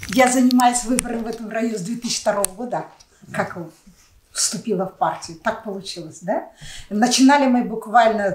Я занимаюсь выборами в этом районе с 2002 года, как вступила в партию. Так получилось, да? Начинали мы буквально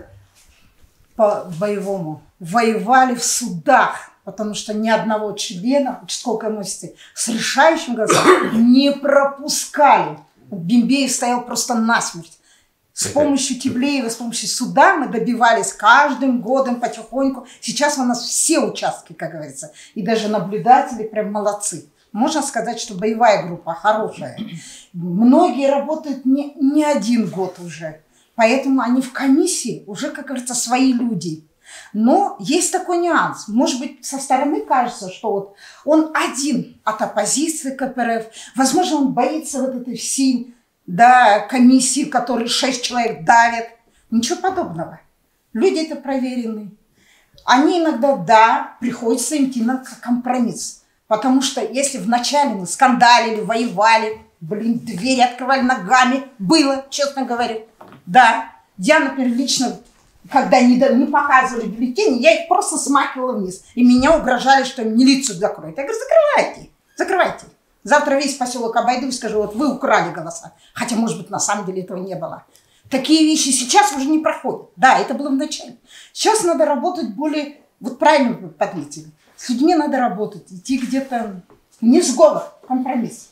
по-боевому. Воевали в судах, потому что ни одного члена участковой комиссии с решающим голосом не пропускали. Бимбеев стоял просто насмерть. С помощью Киблеева, с помощью суда мы добивались каждым годом потихоньку. Сейчас у нас все участки, как говорится. И даже наблюдатели прям молодцы. Можно сказать, что боевая группа хорошая. Многие работают не один год уже. Поэтому они в комиссии уже, как говорится, свои люди. Но есть такой нюанс. Может быть, со стороны кажется, что вот он один от оппозиции КПРФ. Возможно, он боится вот этой всей... Да, комиссии, в которой 6 человек давят. Ничего подобного. Люди это проверены. Они иногда, да, приходится идти на компромисс. Потому что если вначале мы скандалили, воевали, двери открывали ногами, было, честно говоря. Да, я, например, лично, когда не показывали бюллетени, я их просто смахивала вниз. И меня угрожали, что милицию закроют. Я говорю, закрывайте, закрывайте. Завтра весь поселок обойду и скажу, вот вы украли голоса. Хотя, может быть, на самом деле этого не было. Такие вещи сейчас уже не проходят. Да, это было в начале. Сейчас надо работать более... Вот правильно вы подметили. С людьми надо работать. Идти где-то не сговор, компромисс.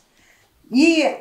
И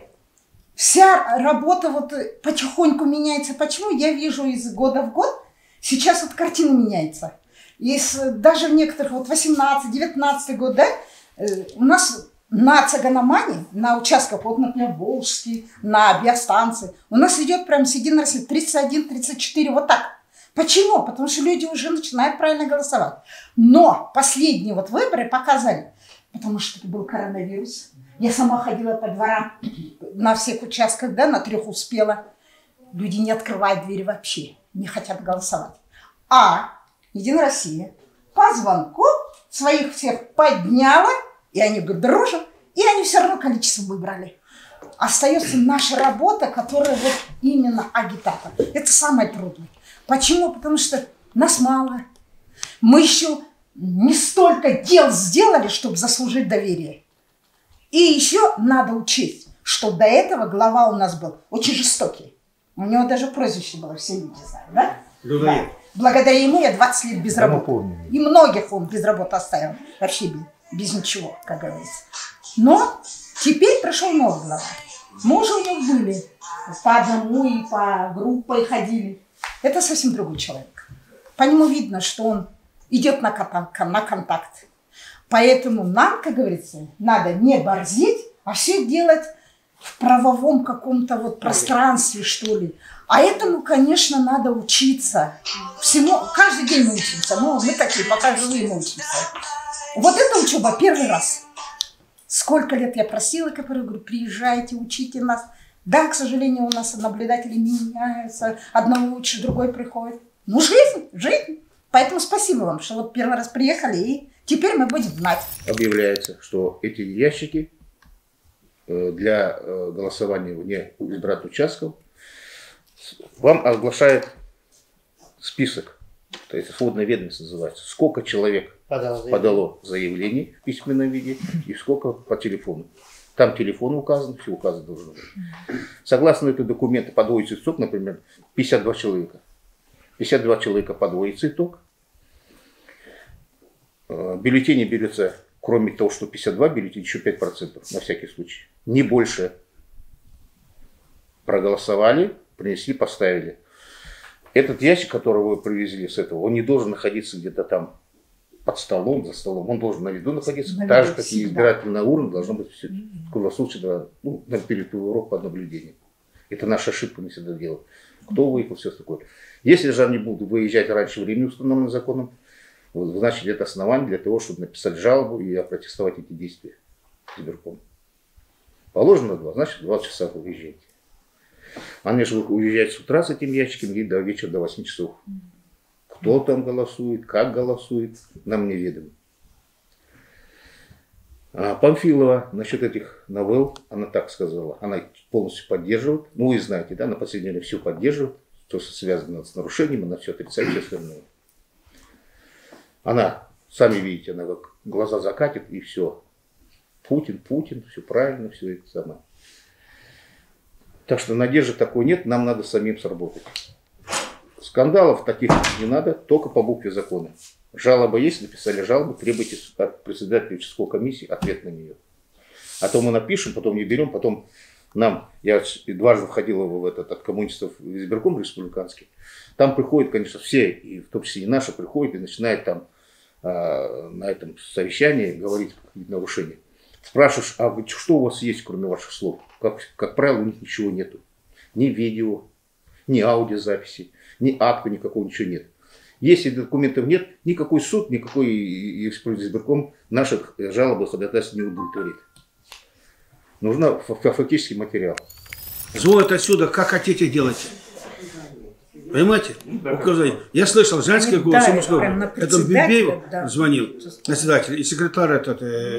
вся работа вот потихоньку меняется. Почему? Я вижу из года в год. Сейчас вот картина меняется. Даже в некоторых, вот 18-19 год, да, у нас... На Цаганамане, на участках, вот, например, Волжский, на биостанции, у нас идет прям седина России 31-34, вот так. Почему? Потому что люди уже начинают правильно голосовать. Но последние вот выборы показали, потому что это был коронавирус. Я сама ходила по дворам на всех участках, да, на 3 успела. Люди не открывают двери вообще, не хотят голосовать. А Единая Россия по звонку своих всех подняла, и они говорят, дружим, и они все равно количество выбрали. Остается наша работа, которая вот именно агитатор. Это самое трудное. Почему? Потому что нас мало. Мы еще не столько дел сделали, чтобы заслужить доверие. И еще надо учесть, что до этого глава у нас был очень жестокий. У него даже прозвище было, все люди знают, да? Да. Благодаря ему я 20 лет без работы. И многих он без работы оставил. Вообще без ничего, как говорится. Но теперь пришел новый глава. Мы уже у него были. По одному и по группе ходили. Это совсем другой человек. По нему видно, что он идет на контакт. Поэтому нам, как говорится, надо не борзеть, а все делать в правовом каком-то вот пространстве, что ли. А этому, конечно, надо учиться. Всему, каждый день мы учимся. Но мы такие, пока живые, мы учимся. Вот эта учеба первый раз. Сколько лет я просила, говорю, приезжайте, учите нас. Да, к сожалению, у нас наблюдатели меняются. Одного лучше, другой приходит. Ну, жизнь. Поэтому спасибо вам, что вот первый раз приехали, и теперь мы будем знать. Объявляется, что эти ящики для голосования вне избирательных участков вам оглашает список, то есть сводная ведомость называется, сколько человек подало заявление в письменном виде и сколько по телефону. Там телефон указан, все указано должно быть. Согласно этому документу подводится итог, например, 52 человека. 52 человека подводится итог. Бюллетени берется, кроме того, что 52 бюллетеней, еще 5% на всякий случай. Не больше. Проголосовали, принесли, поставили. Этот ящик, который вы привезли с этого, он не должен находиться где-то там под столом, за столом. Он должен на виду находиться. Так же, как и избирательная урна, должно быть все круглосуточно, ну, на передовой урок по наблюдению. Это наша ошибка, мы всегда делаем. Кто выехал, все такое. Если же они будут выезжать раньше времени, установленным законом, значит, это основание для того, чтобы написать жалобу и опротестовать эти действия избирком. Положено 2, значит, 20 часа вы уезжаете. Они же уезжают с утра с этим ящиком и до вечера, до 8 часов. Кто там голосует, как голосует, нам неведомо. Памфилова насчет этих новелл, она так сказала, она полностью поддерживает. Ну, вы знаете, да, на последнее время все поддерживает, то, что связано с нарушением, она все отрицает, все остальное. Она, сами видите, она как глаза закатит и все. Путин, все правильно, все это самое. Так что надежды такой нет, нам надо самим сработать. Скандалов таких не надо, только по букве закона. Жалоба есть, написали жалобу, требуйте от председателя участковой комиссии ответ на нее. А то мы напишем, потом не берем, потом нам, я дважды входил в этот, от коммунистов в избирком республиканский, там приходят, конечно, все, и в том числе и наши, приходят и начинают там на этом совещании говорить какие-то нарушения. Спрашиваешь, а что у вас есть, кроме ваших слов? Как правило, у них ничего нету. Ни видео, ни аудиозаписи, ни акта никакого, ничего нет. Если документов нет, никакой суд, никакой избирком наших жалобы ходатайств не удовлетворит. Нужна фактический материал. Звонят отсюда, как хотите делайте. Понимаете? Указание. Я слышал, женский голос, это Бимбеев звонил, председатель, и секретарь этот,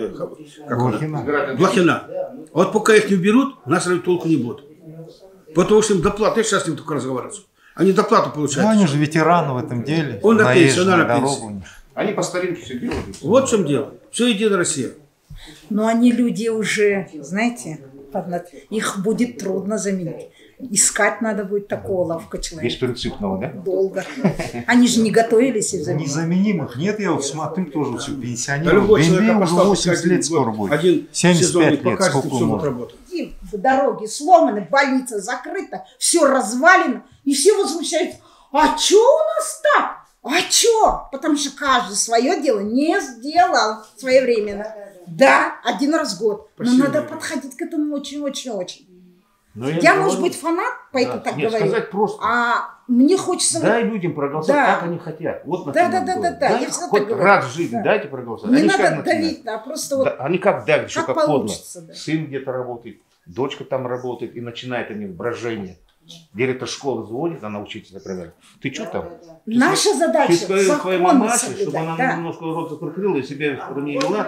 Блохина. Вот пока их не уберут, у нас толку не будет. Потому что им доплата, я сейчас с ним только разговариваю. Они доплату получают. Ну, они же ветераны в этом деле. Он на пенсии, она на пенсии. Они по старинке все делают. Вот в чем дело. Все Единая Россия. Но они люди уже, знаете, их будет трудно заменить. Искать надо будет такого ловкого человека. Беспринципного, да? Долго. Они же не готовились из-за этого. Незаменимых нет, я вот смотрю тоже все пенсионеров. Бимбей уже 80 лет скоро будет. 75 лет, сколько можно. Дороги сломаны, больница закрыта, все развалено. И все возмущаются. А что у нас так? А что? Потому что каждый свое дело не сделал своевременно. Да, один раз в год. Но надо подходить к этому очень-очень-очень. Я, может быть, фанат, поэтому так говорю. Сказать просто. А мне хочется... Дай людям проголосовать, как они хотят. Вот, да. Я всегда хоть так говорю. раз в жизни дайте проголосовать. Не надо давить, а просто вот... Они как давят, еще как подло. Да. Сын где-то работает, дочка там работает, и начинает они брожение. Директор школы звонит, она учитель, например. Ты что там? Наша задача твоей мамаши, соблюдать, чтобы она немножко рот закрыла и себя не вела.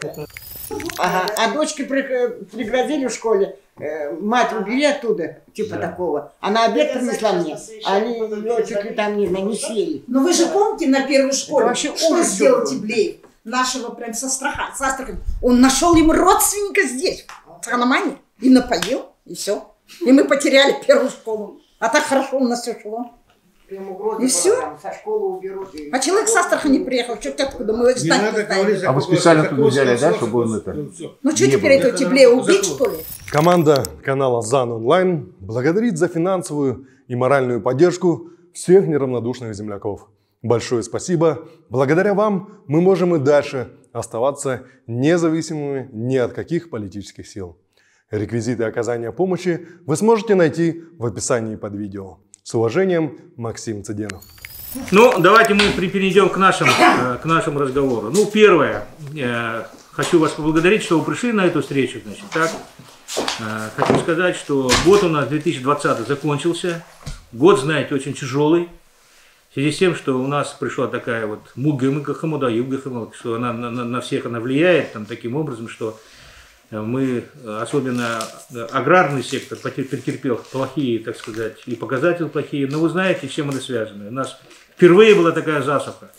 Ага. А дочке пригрозили в школе, мать, убери оттуда, типа такого. Она обед принесла мне, а они ее чуть ли там не съели. Но вы же помните на первой школе, вообще что ужас сделал такой. Тиблеев? Нашего прям с Астрахани. Он нашел ему родственника здесь, в Ханамане, и напоил, и все. И мы потеряли первую школу. А так хорошо у нас все шло. И все. Со школы уберут. А человек с Астрахани приехал, что-то откуда, мы его знать не знаем. А вы специально туда взяли, да, чтобы он это... Ну что теперь этого Тиблеева убить, что ли? Команда канала ЗАН Онлайн благодарит за финансовую и моральную поддержку всех неравнодушных земляков. Большое спасибо. Благодаря вам мы можем и дальше оставаться независимыми ни от каких политических сил. Реквизиты оказания помощи вы сможете найти в описании под видео. С уважением, Максим Цыденов. Ну, давайте мы перейдем к нашему разговору. Ну, первое, хочу вас поблагодарить, что вы пришли на эту встречу. Значит, так. Хочу сказать, что год у нас 2020 закончился. Год, знаете, очень тяжелый. В связи с тем, что у нас пришла такая вот муга-мыка-хамуда, юга-хамуда, что она на всех она влияет там, таким образом, что мы, особенно аграрный сектор, претерпел плохие, так сказать, и показатели плохие. Но вы знаете, с чем это связано. У нас впервые была такая засуха.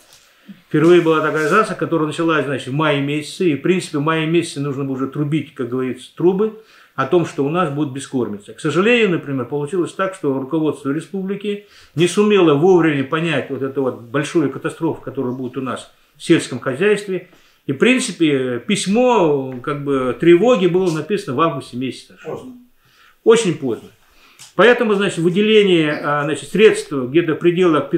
Которая началась, значит, в мае месяце. И, в принципе, в мае месяце нужно было уже трубить, как говорится, трубы о том, что у нас будет бескормица. К сожалению, например, получилось так, что руководство республики не сумело вовремя понять вот эту вот большую катастрофу, которая будет у нас в сельском хозяйстве. И, в принципе, письмо как бы тревоги было написано в августе месяце. Очень поздно. Поэтому, значит, выделение, значит, средств где-то в пределах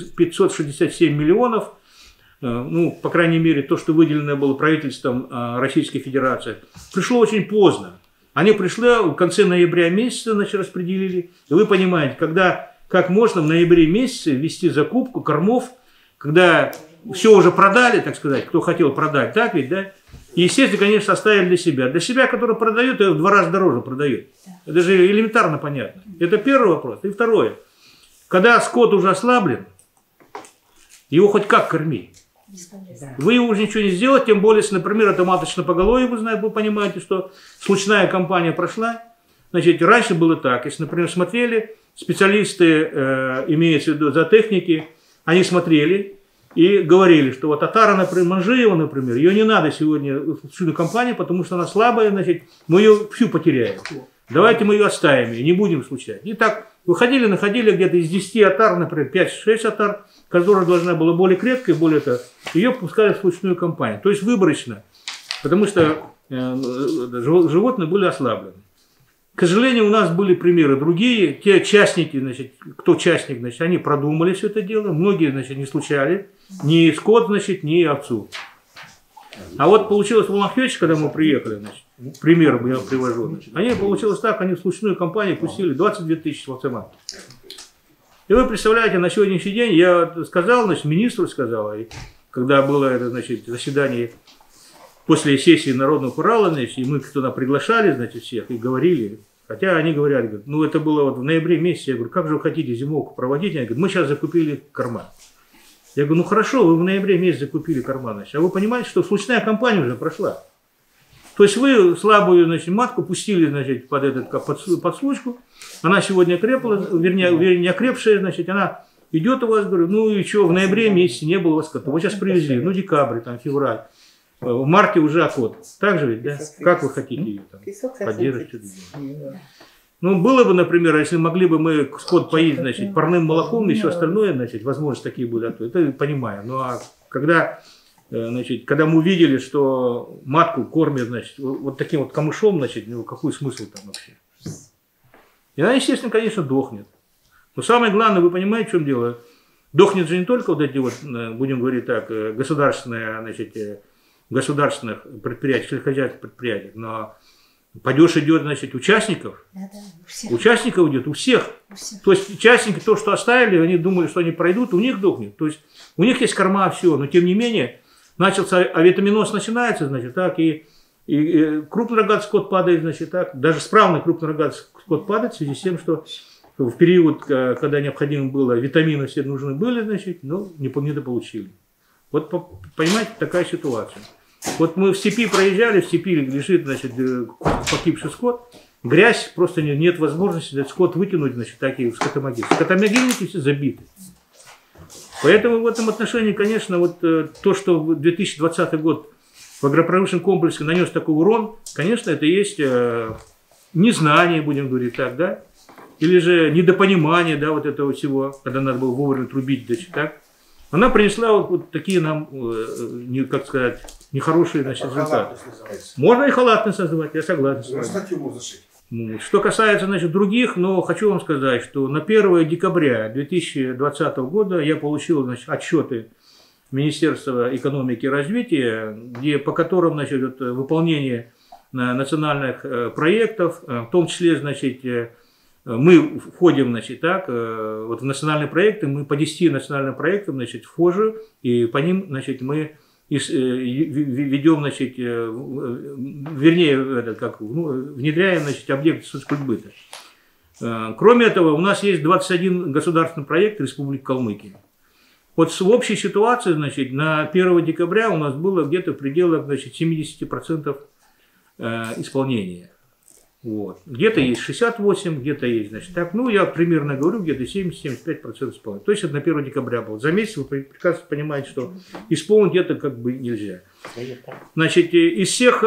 567 миллионов, ну, по крайней мере, то, что выделено было правительством Российской Федерации, пришло очень поздно. Они пришли в конце ноября месяца, значит, распределили. И вы понимаете, когда, как можно в ноябре месяце вести закупку кормов, когда все уже продали, так сказать, кто хотел продать, так ведь, да? И, естественно, конечно, оставили для себя. Для себя, который продает, в 2 раза дороже продает. Это же элементарно понятно. Это первый вопрос. И второе. Когда скот уже ослаблен, его хоть как корми. Вы его уже ничего не сделаете, тем более, если, например, это маточное поголовье, вы понимаете, что случайная кампания прошла. Значит, раньше было так. Если, например, смотрели, специалисты, имеются в виду зоотехники, они смотрели, и говорили, что вот Татара, например, Манжиева, например, ее не надо сегодня в случайную компанию, потому что она слабая, значит, мы ее всю потеряем. Давайте мы ее оставим, и не будем случать. И так выходили, находили где-то из 10 отар, например, 5-6 отар, которая должна была более крепкой, более то, ее пускали в случайную компанию. То есть выборочно, потому что животные были ослаблены. К сожалению, у нас были примеры другие. Те частники, значит, кто частник, значит, они продумали все это дело. Многие, значит, не случали ни скот, значит, ни овцу. А вот получилось в Улан-Хвече, когда мы приехали, значит, пример я привожу, значит, они получилось так, они в случайную компанию пустили 22 тысячи лоцеман. И вы представляете, на сегодняшний день я сказал, значит, министру сказал, и когда было это, значит, заседание после сессии Народного Урала, значит, и мы туда приглашали, значит, всех и говорили, хотя они говорят, ну это было вот в ноябре месяце, я говорю, как же вы хотите зимовку проводить? Они говорят, мы сейчас закупили корма. Я говорю, ну хорошо, вы в ноябре месяце закупили корма, значит, а вы понимаете, что случайная кампания уже прошла. То есть вы слабую, значит, матку пустили, значит, под случку, она сегодня окрепла, вернее, окрепшая, значит, она идет у вас, говорю, ну и что, в ноябре месяце не было у вас кота, вы сейчас привезли, ну декабрь, там, февраль. В марте уже окот. Так же ведь, да? Как вы хотите ее там поддерживать? Ну, было бы, например, если могли бы мы скот поить, значит, парным молоком и все остальное, значит, возможно, такие были, это понимаю. Ну, а когда, значит, когда мы увидели, что матку кормят, значит, вот таким вот камышом, значит, ну, какой смысл там вообще? И она, естественно, конечно, дохнет. Но самое главное, вы понимаете, в чем дело? Дохнет же не только вот эти вот, будем говорить так, государственные, значит, государственных предприятий, сельскохозяйственных предприятий, но падеж идет, значит, участников. Участников идет у всех. То есть участники, то, что оставили, они думали, что они пройдут, у них дохнет. То есть у них есть корма, все, но тем не менее, начался авитаминоз начинается, значит, так, и крупнорогатый скот падает, значит, так, даже справный крупнорогатый скот падает в связи с тем, что в период, когда необходимо было, витамины все нужны были, значит, но не получили. Вот, понимаете, такая ситуация. Вот мы в степи проезжали, в степи лежит, значит, погибший скот, грязь, просто нет возможности этот скот вытянуть, значит, такие скотомогильники. Скотомогильники все забиты. Поэтому в этом отношении, конечно, вот то, что 2020 год в агропромышленном комплексе нанес такой урон, конечно, это есть незнание, будем говорить так, да, или же недопонимание, да, вот этого всего, когда надо было вовремя трубить, значит, так. Она принесла вот такие нам, как сказать, нехорошие, значит, результаты. Можно и халатность называть, я согласен. Что касается, значит, других, но хочу вам сказать, что на 1 декабря 2020 года я получил, значит, отчеты Министерства экономики и развития, по которым, значит, выполнение национальных проектов, в том числе, значит, мы входим, значит, так, вот в национальные проекты, мы по 10 национальным проектам, значит, вхожи, и по ним, значит, мы ведем, значит, вернее, внедряем, значит, объекты соцкультбыта. Кроме этого, у нас есть 21 государственный проект Республики Калмыкия. Вот в общей ситуации, значит, на 1 декабря у нас было где-то в пределах, значит, 70% исполнения. Вот. Где-то есть 68, где-то есть, значит, так, ну, я примерно говорю, где-то 70-75% исполнения. То есть это на 1 декабря было. За месяц вы прекрасно понимаете, что исполнить это как бы нельзя. Значит, из всех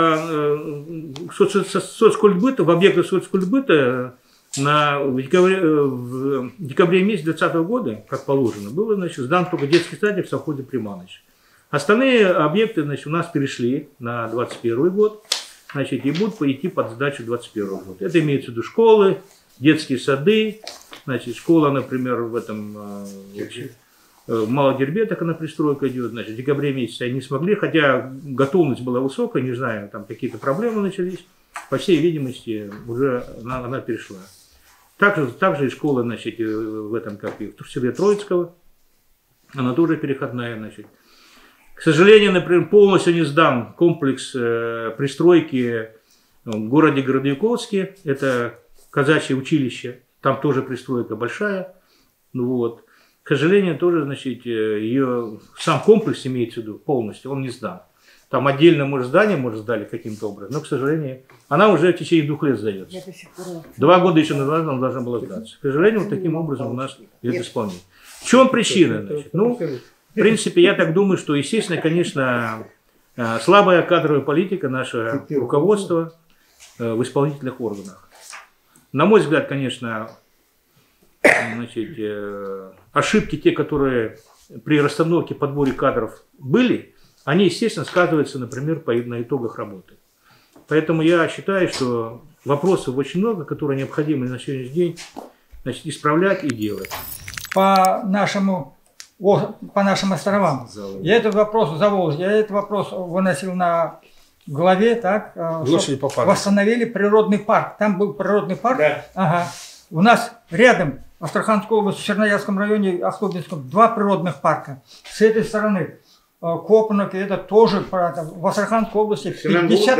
соцкультбыта, в объектах соцкультбыта в декабре месяце 2020 года, как положено, было, значит, сдан только детский садик в совхозе Приманыч. Остальные объекты, значит, у нас перешли на 2021 год. Значит, и будут идти под сдачу 2021 года. Это имеется в виду школы, детские сады, значит, школа, например, в этом в Малодербетах она пристройка идет, значит, в декабре месяце они не смогли, хотя готовность была высокая, не знаю, там какие-то проблемы начались, по всей видимости, уже она перешла. Также и школа, значит, в этом, как и в селе Троицкого, она тоже переходная, значит. К сожалению, например, полностью не сдан комплекс пристройки в городе Городовиковске. Это казачье училище, там тоже пристройка большая. Вот. К сожалению, тоже, значит, ее сам комплекс имеется в виду полностью, он не сдан. Там отдельно, может, здание, может, сдали каким-то образом, но, к сожалению, она уже в течение 2 лет сдается. 2 года еще назад она должна была сдаться. К сожалению, вот таким образом у нас идет исполнение. В чем причина? Значит? Ну, В принципе, я так думаю, что, естественно, конечно, слабая кадровая политика, наше руководство в исполнительных органах. На мой взгляд, конечно, значит, ошибки, те, которые при расстановке, подборе кадров были, они, естественно, сказываются, например, на итогах работы. Поэтому я считаю, что вопросов очень много, которые необходимо на сегодняшний день, значит, исправлять и делать. По нашим островам. Я этот вопрос выносил на главе, так, восстановили природный парк. Там был природный парк. Да. Ага. У нас рядом, в Астраханской области, в Черноярском районе, Ахтубинском, 2 природных парка. С этой стороны Копанок, это тоже в Астраханской области 50...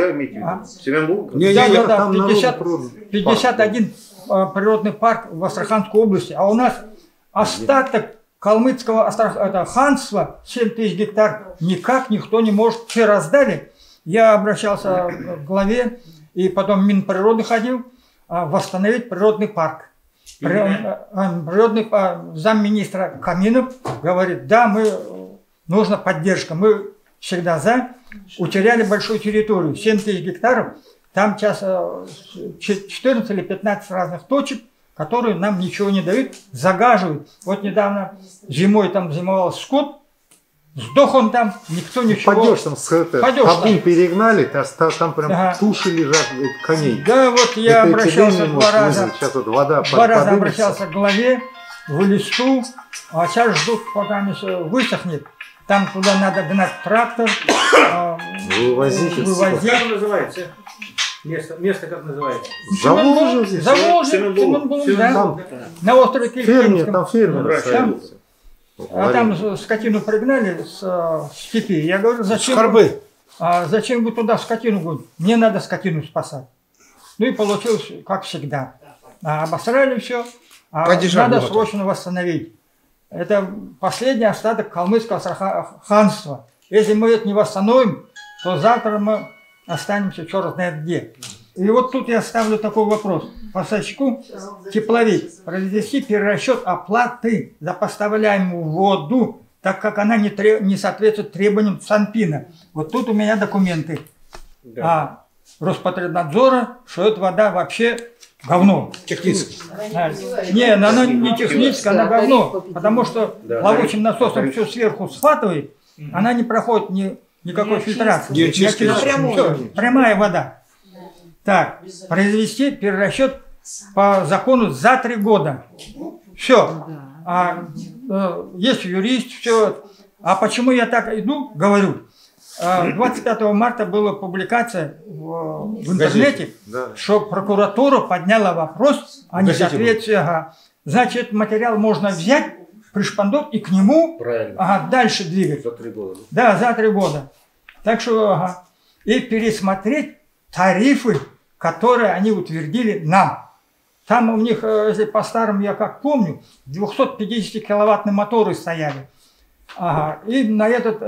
Да, 51 природный парк в Астраханской области. А у нас остаток калмыцкого ханства, 7 тысяч гектар, никак никто не может, все раздали. Я обращался к главе и потом в Минприроды ходил, восстановить природный парк. Замминистра Каминов говорит, да, нужна поддержка, мы всегда за. Утеряли большую территорию, 7 тысяч гектаров, там сейчас 14 или 15 разных точек, которые нам ничего не дают, загаживают. Вот недавно зимой там зимовал скот, сдох он там, никто ничего... Пойдешь там, Абдин перегнали, там прям туши лежат коней. Да, вот я обращался 2 раза. Сейчас вот вода 2 раза обращался к главе, в листу, а сейчас ждут, пока высохнет. Там туда надо гнать трактор, вывозить. Как называется? Место как называется? Заволжье, да. На острове Кельтинском. Там фермер. А там скотину пригнали с степи. Я говорю, зачем вы туда скотину будете? Мне надо скотину спасать. Ну и получилось, как всегда. Обосрали все, надо срочно восстановить. Это последний остаток калмыцкого ханства. Если мы это не восстановим, то завтра мы останемся черт знает где. И вот тут я ставлю такой вопрос. Поставщику тепловик произвести перерасчет оплаты за поставляемую воду, так как она не соответствует требованиям Санпина. Вот тут у меня документы Роспотребнадзора, что эта вода вообще говно. Технически. Не, она не техническая, она говно. Потому что плавучим насосом все сверху схватывает, она не проходит никакой фильтрации. Прямая вода. Так, произвести перерасчет по закону за 3 года. Все. Есть юрист, все. А почему я так иду, говорю? 25 марта была публикация в интернете, что прокуратура подняла вопрос о несоответствии. Значит, этот материал можно взять, пришпандовать и к нему дальше двигать. За 3 года. Да, за 3 года. Так что, и пересмотреть тарифы, которые они утвердили нам. Там у них, если по-старому, я как помню, 250-киловаттные моторы стояли. И на этот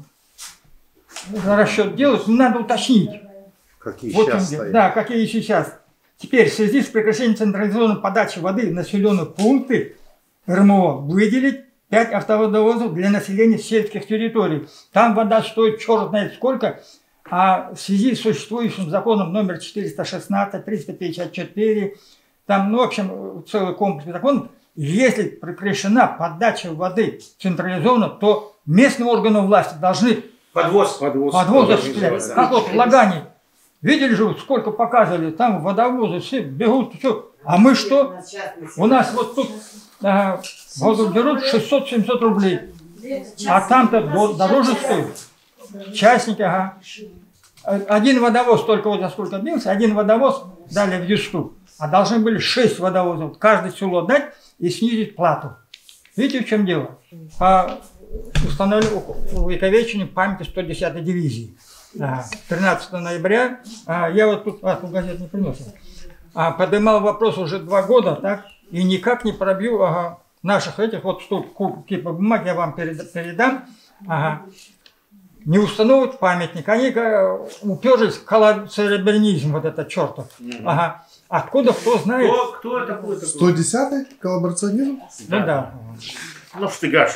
расчет делать, надо уточнить. Какие вот сейчас стоят. Да, какие сейчас. Теперь в связи с прекращением централизованной подачи воды в населенные пункты РМО выделить 5 автоводовозов для населения сельских территорий. Там вода стоит черт знает сколько, а в связи с существующим законом номер 416, 354, там, в общем, целый комплекс законов, если прекращена подача воды централизованно, то местные органы власти должны подвоз осуществлять. Как вот в Лагане. Видели же, сколько показывали, там водовозы все бегут, все. А мы что? У нас вот тут воду берут 600-700 рублей. А там-то дороже стоит. Частники, Один водовоз, только вот за сколько бился, один водовоз дали в Юсту. А должны были 6 водовозов. Каждое село дать и снизить плату. Видите, в чем дело? По увековечению памяти 110-й дивизии. 13 ноября, я вот тут газет не принес, поднимал вопрос уже 2 года, так, и никак не пробью наших этих вот штук, типа бумаги я вам передам, не установят памятник, они уперлись в коллаборационизм, вот это чертов. Откуда, кто знает? Кто такой? 110-й коллаборационизм? Ну да. Ну, Штыгашев.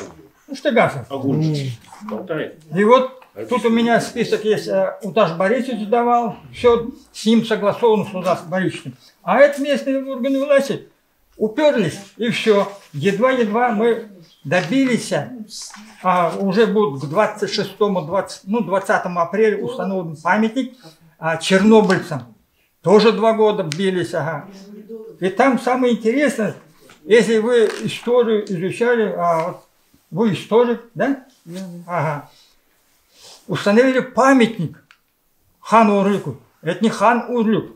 Штыгасов. И вот тут у меня список есть, Уташ Борисович давал, все с ним согласовано с Уташем Борисовичем. А это местные органы власти уперлись, и все. Едва-едва мы добились, уже будет к 20 апреля установлен памятник чернобыльцам. Тоже 2 года бились, ага. И там самое интересное, если вы историю изучали, вот вы историк, да? Ага. Установили памятник хану Урлюку. Это не хан Урлюк,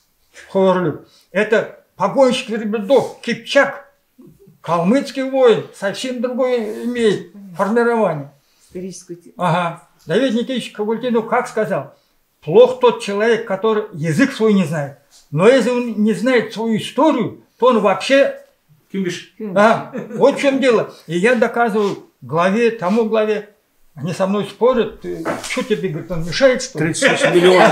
это погонщик верблюдов, Кипчак, калмыцкий воин, совсем другое имеет формирование. Ага. Давид Никитич Кабультинов как сказал? Плох тот человек, который язык свой не знает. Но если он не знает свою историю, то он вообще... Вот в чем дело. И я доказываю тому главе, они со мной спорят, что тебе, говорит, он мешает, что ли? 38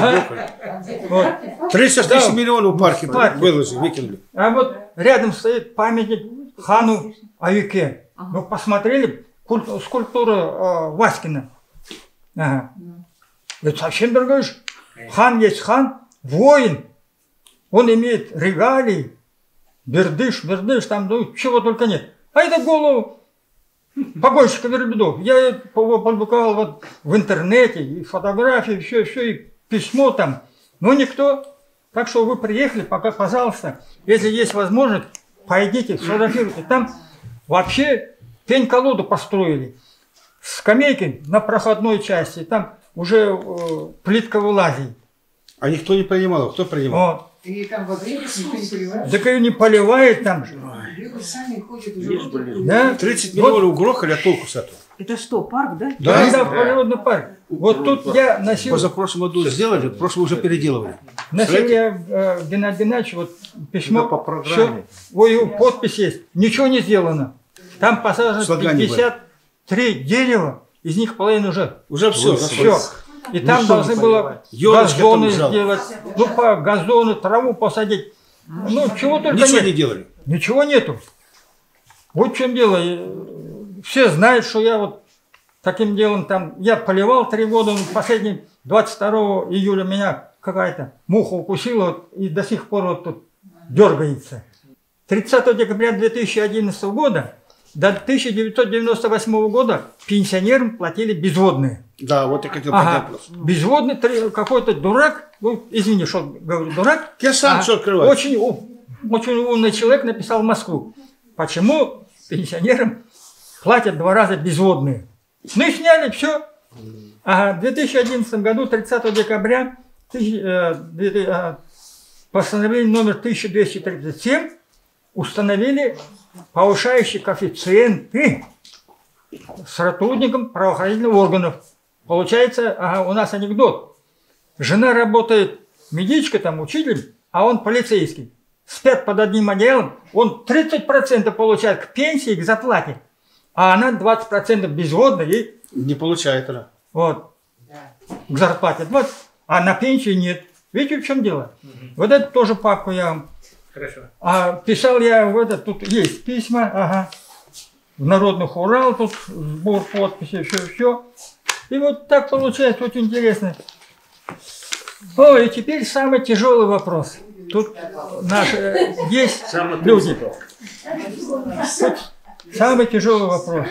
миллионов. 38 миллионов в парке выложили, выкинули. А вот рядом стоит памятник хану Аюке. Вы посмотрели скульптура Васькина? Ага. Это совсем другое. Хан есть хан, воин. Он имеет регалии, бердыш, там чего только нет. А это голову погонщика верблюдов. Я его публиковал вот в интернете, и фотографии, все, и письмо там. Но никто. Так что вы приехали, пока, пожалуйста, если есть возможность, пойдите, сфотографируйте. Там вообще пень-колоду построили. Скамейки на проходной части, там уже плитка вылазит. А никто не принимал, кто принимал? Вот. И там во время никто не поливает. Так ее не поливает там же. Сами ходят уже. Да? 30 миллионов угрохали, а толку с этого? Это что, парк, да? Да, природный парк. Вот тут я носил... Позапрошлом году сделали, в прошлом уже переделывали. Носил я Геннадий Геннадьевич, вот письмо, все, его подпись есть, ничего не сделано. Там посажено 53 дерева, из них половина уже. Уже все. И там должны было газоны сделать, газоны, траву посадить. Ну, чего только ничего нет. не делали. Ничего нету. Вот в чем дело. Все знают, что я вот таким делом там, я поливал 3 года, последний 22 июля меня какая-то муха укусила, и до сих пор вот тут дергается. 30 декабря 2011 года до 1998 года пенсионерам платили безводные. Да, вот я хотел поднять вопрос. Безводный какой-то дурак, ну, извини, что говорю, дурак. Я сам все открываю. Очень умный человек написал в Москву. Почему пенсионерам платят 2 раза безводные? Ну и сняли, все. В 2011 году, 30 декабря, постановление номер 1237 установили повышающие коэффициенты сотрудникам правоохранительных органов. Получается, у нас анекдот. Жена работает медичкой, там, учителем, а он полицейский. Спят под одним одеялом, он 30% получает к пенсии, к зарплате, а она 20% безводная и... Не получает она. Вот. К зарплате 20, а на пенсию нет. Видите, в чем дело? Вот это тоже папку я вам... Хорошо. Писал я в это, тут есть письма, в Народных Урал, тут сбор подписей, все. И вот так получается, очень интересно. И теперь самый тяжелый вопрос. Тут наши есть люди. Тут самый тяжелый вопрос.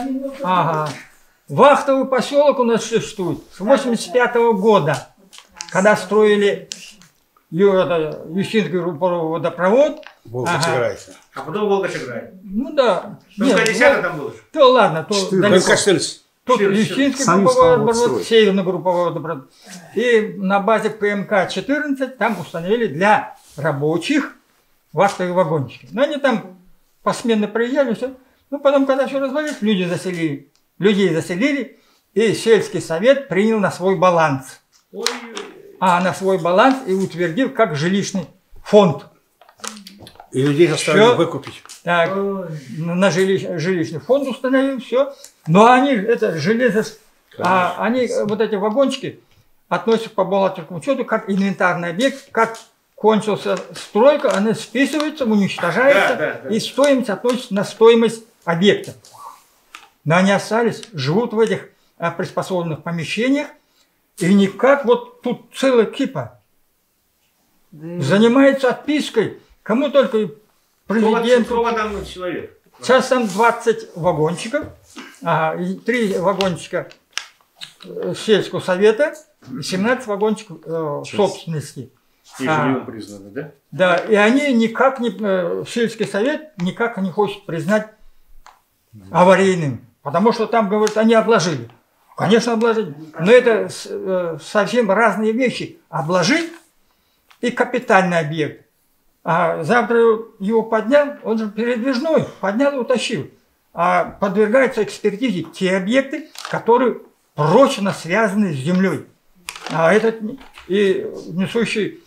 Вахтовый поселок у нас существует с 1985 года, когда строили Ющинский водопровод. Волга-Чаграйца. А потом Волга-Чаграй. Ну да. Ну, конечно, там было. То ладно, то далеко. Тут Ющинский Ющинский групповой водопровод, Северный групповой водопровод. И на базе ПМК-14 там установили для рабочих вахтовые вагончики. Но они там посменно приезжали, все. Ну, потом, когда все развалилось, людей заселили, и сельский совет принял на свой баланс. На свой баланс и утвердил как жилищный фонд. И людей заставили выкупить. Так, на жилищный фонд установил, все. Но они, это железо, они, вот эти вагончики, относятся по бухгалтерскому счету как инвентарный объект, как кончился стройка, она списывается, уничтожается, и стоимость относится на стоимость объекта. Но они остались, живут в этих приспособленных помещениях, и никак вот тут целая кипа. Занимается отпиской, кому только президент. Человек. Сейчас там 20 вагончиков, и 3 вагончика сельского совета, 17 вагончиков собственности. И жильем признаны, да? Да, и они никак не, сельский совет никак не хочет признать аварийным, потому что там, говорят, они обложили. Конечно, обложили, но это совсем разные вещи. Обложить и капитальный объект. А завтра его поднял, он же передвижной, поднял и утащил. А подвергаются экспертизе те объекты, которые прочно связаны с землей. А этот и несущий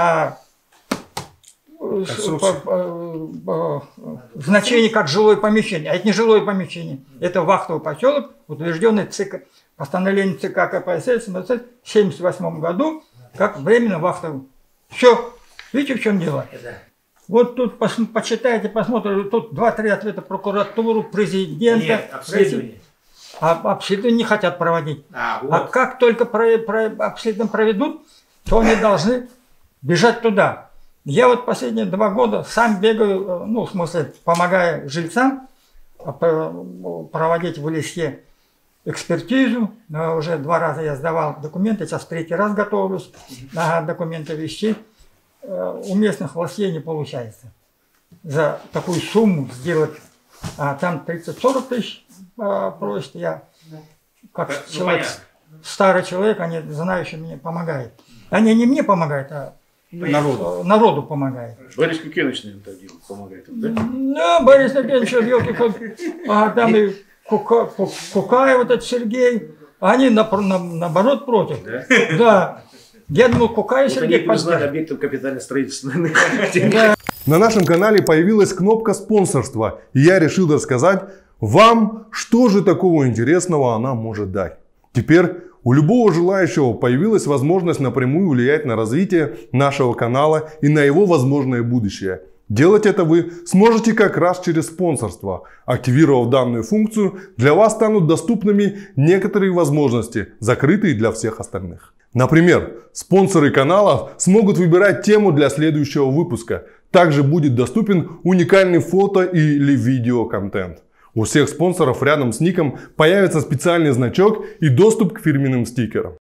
значение как жилое помещение. А это не жилое помещение, это вахтовый поселок, утвержденный ЦК, постановлением ЦК КПСС в 1978 году, как временно вахтовый. Все, видите, в чем дело? Вот тут почитайте, посмотрите, тут 2-3 ответа прокуратуру, президента. Нет, обследование. Обследование не хотят проводить. Вот. А как только обследование проведут, то они должны бежать туда. Я вот последние 2 года сам бегаю, ну, в смысле, помогая жильцам проводить в леске экспертизу. Уже 2 раза я сдавал документы, сейчас 3-й раз готовлюсь документы вести. У местных властей не получается за такую сумму сделать. Там 30-40 тысяч просят. Я как человек, старый человек, они знающие мне помогают. Они не мне помогают, а народу помогает. Борис Кукенович, наверное, так делает, помогает, да? Да, Борис Кукенович, там и Кукаев, вот этот Сергей, они наоборот против. Да. Я думал, Кукаев Сергей признали объектом капитального строительства. На нашем канале появилась кнопка спонсорства, и я решил рассказать вам, что же такого интересного она может дать. Теперь у любого желающего появилась возможность напрямую влиять на развитие нашего канала и на его возможное будущее. Делать это вы сможете как раз через спонсорство. Активировав данную функцию, для вас станут доступными некоторые возможности, закрытые для всех остальных. Например, спонсоры канала смогут выбирать тему для следующего выпуска. Также будет доступен уникальный фото или видео-контент. У всех спонсоров рядом с ником появится специальный значок и доступ к фирменным стикерам.